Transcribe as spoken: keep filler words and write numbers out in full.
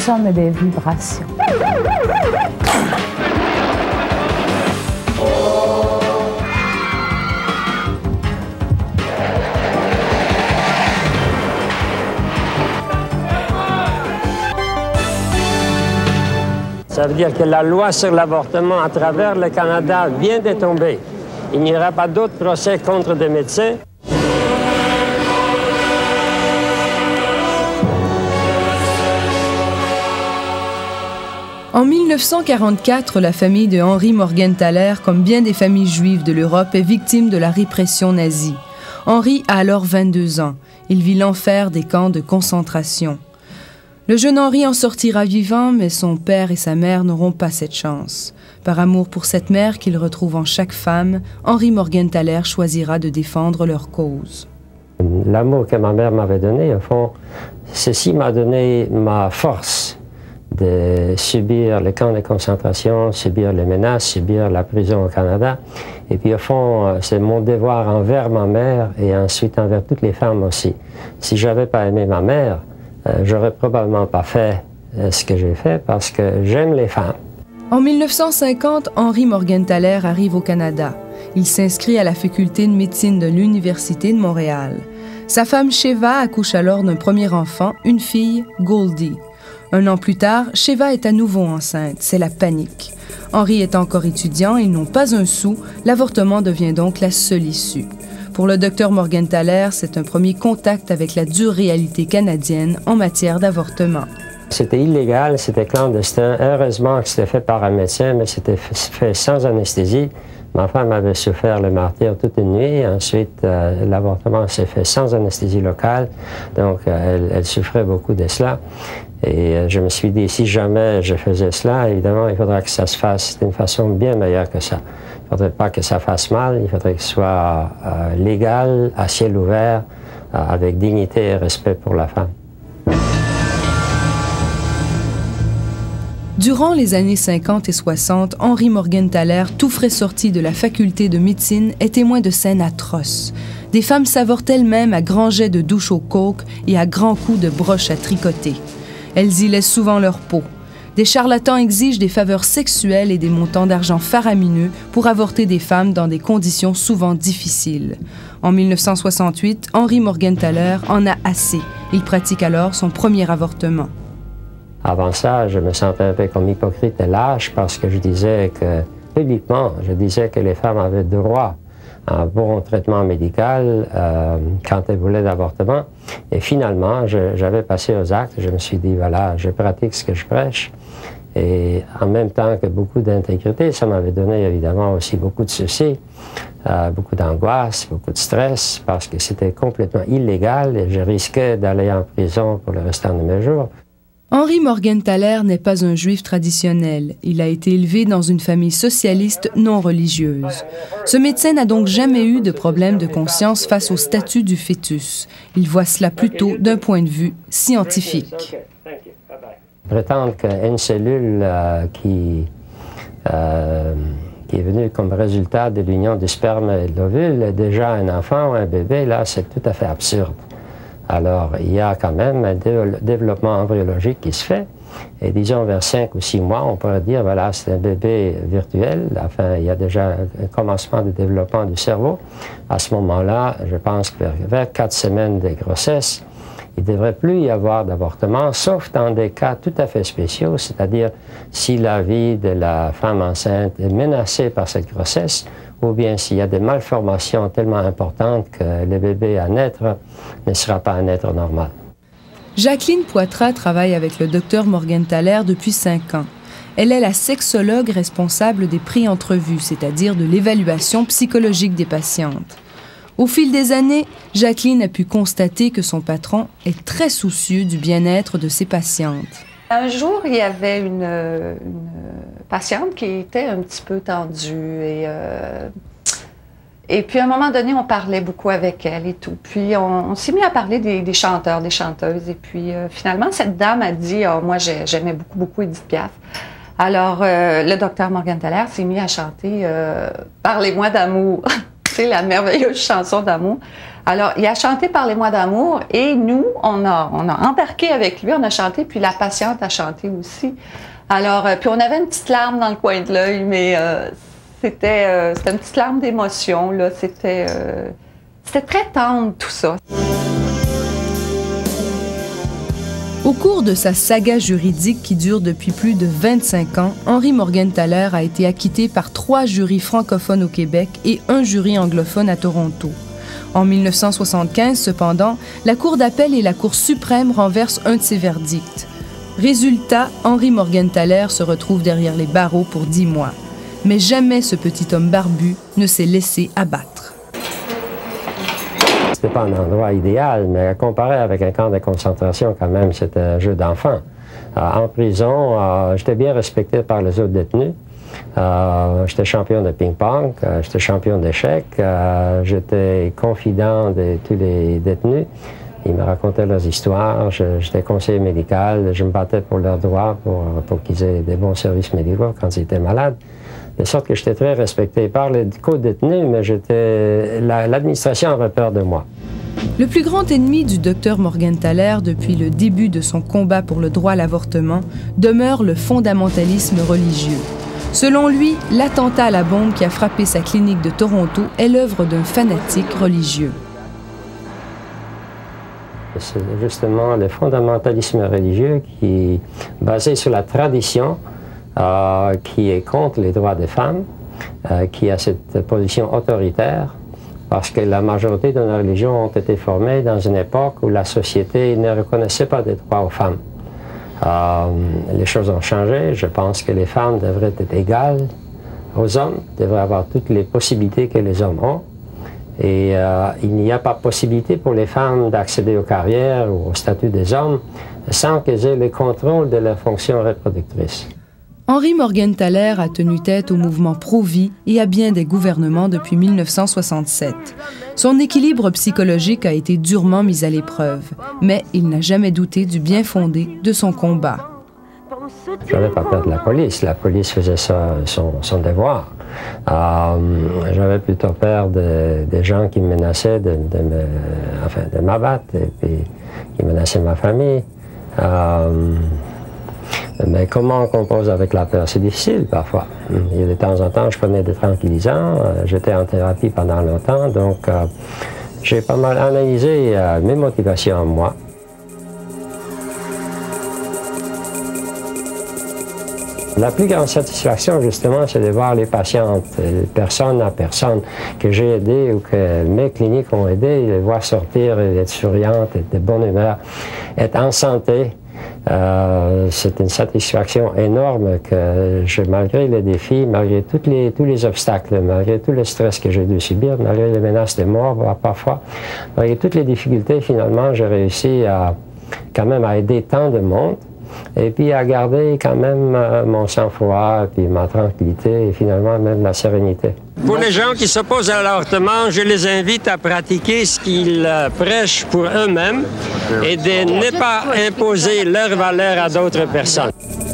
sommes des vibrations. Ça veut dire que la loi sur l'avortement à travers le Canada vient de tomber. Il n'y aura pas d'autres procès contre des médecins. En mille neuf cent quarante-quatre, la famille de Henri Morgenthaler, comme bien des familles juives de l'Europe, est victime de la répression nazie. Henri a alors vingt-deux ans. Il vit l'enfer des camps de concentration. Le jeune Henri en sortira vivant, mais son père et sa mère n'auront pas cette chance. Par amour pour cette mère qu'il retrouve en chaque femme, Henri Morgenthaler choisira de défendre leur cause. L'amour que ma mère m'avait donné, au fond, ceci m'a donné ma force de subir les camps de concentration, subir les menaces, subir la prison au Canada. Et puis au fond, c'est mon devoir envers ma mère et ensuite envers toutes les femmes aussi. Si je n'avais pas aimé ma mère, euh, j'aurais probablement pas fait euh, ce que j'ai fait parce que j'aime les femmes. En mille neuf cent cinquante, Henri Morgenthaler arrive au Canada. Il s'inscrit à la faculté de médecine de l'Université de Montréal. Sa femme Sheva accouche alors d'un premier enfant, une fille, Goldie. Un an plus tard, Sheva est à nouveau enceinte. C'est la panique. Henri est encore étudiant, ils n'ont pas un sou. L'avortement devient donc la seule issue. Pour le docteur Morgenthaler, c'est un premier contact avec la dure réalité canadienne en matière d'avortement. C'était illégal, c'était clandestin. Heureusement que c'était fait par un médecin, mais c'était fait sans anesthésie. Ma femme avait souffert le martyre toute une nuit. Ensuite, euh, l'avortement s'est fait sans anesthésie locale. Donc, euh, elle, elle souffrait beaucoup de cela. Et euh, je me suis dit, si jamais je faisais cela, évidemment, il faudra que ça se fasse d'une façon bien meilleure que ça. Il ne faudrait pas que ça fasse mal, il faudrait que ce soit euh, légal, à ciel ouvert, euh, avec dignité et respect pour la femme. Durant les années cinquante et soixante, Henri Morgenthaler, tout frais sorti de la faculté de médecine, est témoin de scènes atroces. Des femmes savorent elles-mêmes à grands jets de douche au coke et à grands coups de broche à tricoter. Elles y laissent souvent leur peau. Des charlatans exigent des faveurs sexuelles et des montants d'argent faramineux pour avorter des femmes dans des conditions souvent difficiles. En mille neuf cent soixante-huit, Henri Morgenthaler en a assez. Il pratique alors son premier avortement. Avant ça, je me sentais un peu comme hypocrite et lâche parce que je disais que, publiquement, je disais que les femmes avaient droit à un bon traitement médical euh, quand elles voulaient d'avortement. Et finalement, j'avais passé aux actes. Je me suis dit, voilà, je pratique ce que je prêche. Et en même temps que beaucoup d'intégrité, ça m'avait donné évidemment aussi beaucoup de soucis, euh, beaucoup d'angoisse, beaucoup de stress, parce que c'était complètement illégal et je risquais d'aller en prison pour le restant de mes jours. Henri Morgenthaler n'est pas un juif traditionnel. Il a été élevé dans une famille socialiste non religieuse. Ce médecin n'a donc jamais eu de problème de conscience face au statut du fœtus. Il voit cela plutôt d'un point de vue scientifique. Prétendre qu'une cellule euh, qui, euh, qui est venue comme résultat de l'union du sperme et de l'ovule est déjà un enfant ou un bébé, là, c'est tout à fait absurde. Alors, il y a quand même un développement embryologique qui se fait. Et disons, vers cinq ou six mois, on pourrait dire, voilà, c'est un bébé virtuel. Enfin, il y a déjà un commencement de développement du cerveau. À ce moment-là, je pense que vers, vers quatre semaines de grossesse, il ne devrait plus y avoir d'avortement, sauf dans des cas tout à fait spéciaux, c'est-à-dire si la vie de la femme enceinte est menacée par cette grossesse, ou bien s'il y a des malformations tellement importantes que le bébé à naître ne sera pas un être normal. Jacqueline Poitras travaille avec le docteur Morgenthaler depuis cinq ans. Elle est la sexologue responsable des pré-entrevues, c'est-à-dire de l'évaluation psychologique des patientes. Au fil des années, Jacqueline a pu constater que son patron est très soucieux du bien-être de ses patientes. Un jour, il y avait une, une patiente qui était un petit peu tendue et, euh, et puis à un moment donné, on parlait beaucoup avec elle et tout. Puis on, on s'est mis à parler des, des chanteurs, des chanteuses et puis euh, finalement, cette dame a dit oh, « moi, j'aimais beaucoup, beaucoup Édith Piaf ». Alors, euh, le docteur Morgenthaler s'est mis à chanter euh, « Parlez-moi d'amour ». aussi la merveilleuse chanson d'amour. Alors, il a chanté « Parlez-moi d'amour » et nous, on a, on a embarqué avec lui, on a chanté, puis la patiente a chanté aussi. Alors, euh, puis on avait une petite larme dans le coin de l'œil, mais euh, c'était euh, c'était une petite larme d'émotion, là. C'était euh, c'était très tendre, tout ça. Au cours de sa saga juridique qui dure depuis plus de vingt-cinq ans, Henri Morgentaler a été acquitté par trois jurys francophones au Québec et un jury anglophone à Toronto. En mille neuf cent soixante-quinze, cependant, la Cour d'appel et la Cour suprême renversent un de ses verdicts. Résultat, Henri Morgentaler se retrouve derrière les barreaux pour dix mois. Mais jamais ce petit homme barbu ne s'est laissé abattre. C'était pas un endroit idéal, mais comparé avec un camp de concentration, quand même, c'était un jeu d'enfant. Euh, en prison, euh, j'étais bien respecté par les autres détenus. Euh, j'étais champion de ping-pong, euh, j'étais champion d'échecs, euh, j'étais confident de tous les détenus. Ils me racontaient leurs histoires, j'étais conseiller médical, je me battais pour leurs droits, pour, pour qu'ils aient des bons services médicaux quand ils étaient malades. De sorte que j'étais très respecté par les co-détenus, mais j'étais, l'administration avait peur de moi. Le plus grand ennemi du docteur Morgentaler depuis le début de son combat pour le droit à l'avortement demeure le fondamentalisme religieux. Selon lui, l'attentat à la bombe qui a frappé sa clinique de Toronto est l'œuvre d'un fanatique religieux. C'est justement le fondamentalisme religieux qui est basé sur la tradition, euh, qui est contre les droits des femmes, euh, qui a cette position autoritaire, parce que la majorité de nos religions ont été formées dans une époque où la société ne reconnaissait pas des droits aux femmes. Euh, les choses ont changé. Je pense que les femmes devraient être égales aux hommes, devraient avoir toutes les possibilités que les hommes ont. Et euh, il n'y a pas possibilité pour les femmes d'accéder aux carrières ou au statut des hommes sans qu'elles aient le contrôle de leur fonction reproductrice. Henri Morgentaler a tenu tête au mouvement pro-vie et à bien des gouvernements depuis mille neuf cent soixante-sept. Son équilibre psychologique a été durement mis à l'épreuve, mais il n'a jamais douté du bien fondé de son combat. Je n'avais pas peur de la police. La police faisait ça, son, son devoir. Euh, J'avais plutôt peur de, des gens qui me menaçaient de, de me, enfin, de m'abattre et puis qui menaçaient ma famille. Euh, mais comment on compose avec la peur? C'est difficile parfois. Et de temps en temps, je prenais des tranquillisants. J'étais en thérapie pendant longtemps, donc euh, j'ai pas mal analysé euh, mes motivations en moi. La plus grande satisfaction, justement, c'est de voir les patientes, personne à personne, que j'ai aidé ou que mes cliniques ont aidé, les voir sortir et être souriantes, être de bonne humeur, être en santé. Euh, c'est une satisfaction énorme que, je, malgré les défis, malgré toutes les, tous les obstacles, malgré tout le stress que j'ai dû subir, malgré les menaces de mort parfois, malgré toutes les difficultés, finalement, j'ai réussi à, quand même à aider tant de monde. Et puis à garder quand même euh, mon sang-froid, puis ma tranquillité et finalement même la sérénité. Pour les gens qui s'opposent à l'avortement, je les invite à pratiquer ce qu'ils euh, prêchent pour eux-mêmes et de ne pas imposer leurs valeurs à d'autres personnes.